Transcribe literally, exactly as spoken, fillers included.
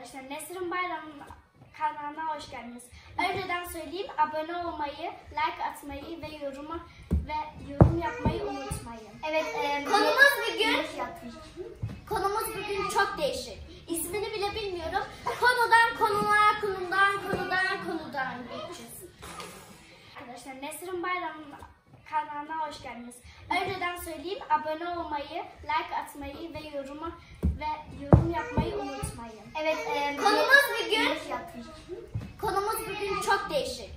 Arkadaşlar Nesrin Bayram'ın kanalına hoş geldiniz. Önceden söyleyeyim, abone olmayı, like atmayı ve yorumu ve yorum yapmayı unutmayın. Evet, e, konumuz bugün konumuz bugün çok değişik. İsmini bile bilmiyorum. Konudan konuya, konudan konudan konudan geçeceğiz. Arkadaşlar Nesrin Bayram'ın kanalına hoş geldiniz. Önceden söyleyeyim, abone olmayı, like atmayı ve yorumu ve yorum yapmayı unutmayın. Evet, e, konumuz bugün konumuz bugün çok değişik.